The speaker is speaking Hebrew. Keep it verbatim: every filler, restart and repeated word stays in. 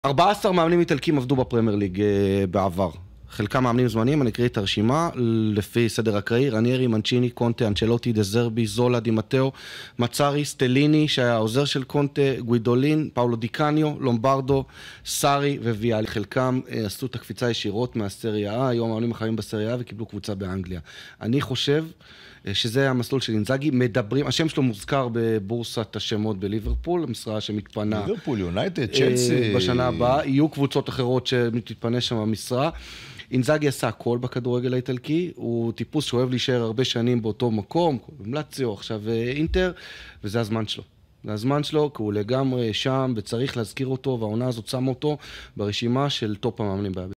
ארבעה עשר מאמנים איטלקים עבדו בפרמייר ליג בעבר. חלקם מאמנים זמניים, אני אקריא את הרשימה לפי סדר אקראי: רניירי, מנצ'יני, קונטה, אנצ'לוטי, דזרבי, זולה, די מטאו, מצארי, סטליני שהיה העוזר של קונטה, גוידולין, פאולו די קניו, לומברדו, סארי וויאלי. חלקם עשו את הקפיצה ישירות מהסריה A, היום מאמנים החיים בסריה A וקיבלו קבוצה באנגליה. אני חושב שזה המסלול של אינזאגי. מדברים, השם שלו מוזכר בבורסת השמות בליברפול, המשרה שמתפנה ליברפול, יונייטד, צ'לסי בשנה הבאה. יהיו קבוצות אחרות שמתפנה שם המשרה. אינזאגי עשה הכל בכדורגל האיטלקי, הוא טיפוס שאוהב להישאר הרבה שנים באותו מקום, במלציו, עכשיו אינטר, וזה הזמן שלו. זה הזמן שלו, כי הוא לגמרי שם, וצריך להזכיר אותו, והעונה הזאת שמה אותו ברשימה של טופ המאמנים.